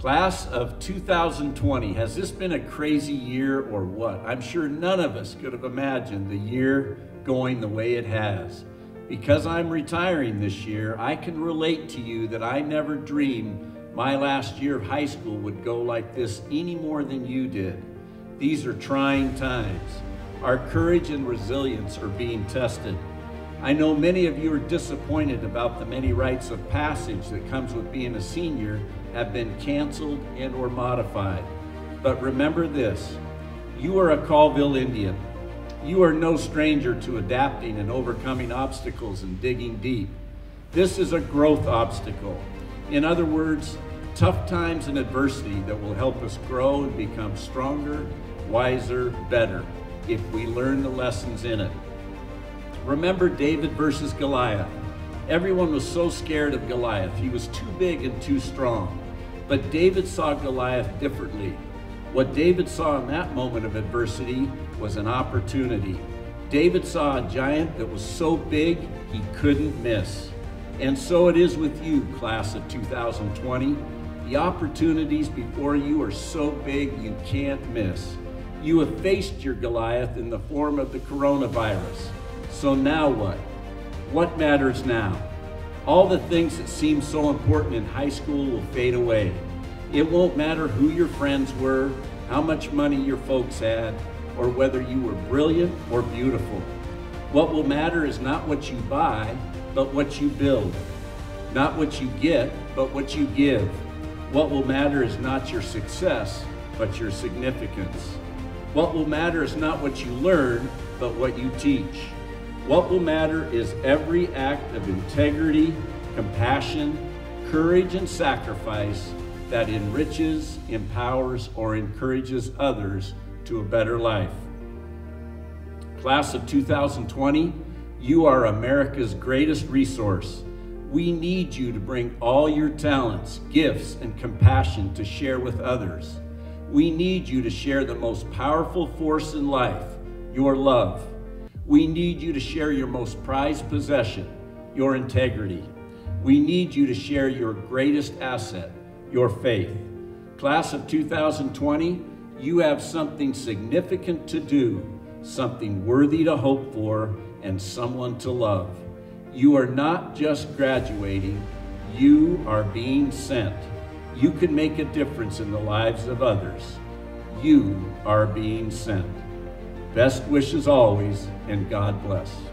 Class of 2020, has this been a crazy year or what? I'm sure none of us could have imagined the year going the way it has. Because I'm retiring this year, I can relate to you that I never dreamed my last year of high school would go like this any more than you did. These are trying times. Our courage and resilience are being tested. I know many of you are disappointed about the many rites of passage that comes with being a senior have been canceled and or modified. But remember this, you are a Colville Indian. You are no stranger to adapting and overcoming obstacles and digging deep. This is a growth obstacle. In other words, tough times and adversity that will help us grow and become stronger, wiser, better, if we learn the lessons in it. Remember David versus Goliath. Everyone was so scared of Goliath. He was too big and too strong. But David saw Goliath differently. What David saw in that moment of adversity was an opportunity. David saw a giant that was so big he couldn't miss. And so it is with you, class of 2020. The opportunities before you are so big you can't miss. You have faced your Goliath in the form of the coronavirus. So now what? What matters now? All the things that seem so important in high school will fade away. It won't matter who your friends were, how much money your folks had, or whether you were brilliant or beautiful. What will matter is not what you buy, but what you build. Not what you get, but what you give. What will matter is not your success, but your significance. What will matter is not what you learn, but what you teach. What will matter is every act of integrity, compassion, courage, and sacrifice that enriches, empowers, or encourages others to a better life. Class of 2020, you are America's greatest resource. We need you to bring all your talents, gifts, and compassion to share with others. We need you to share the most powerful force in life, your love. We need you to share your most prized possession, your integrity. We need you to share your greatest asset, your faith. Class of 2020, you have something significant to do, something worthy to hope for, and someone to love. You are not just graduating, you are being sent. You can make a difference in the lives of others. You are being sent. Best wishes always, and God bless.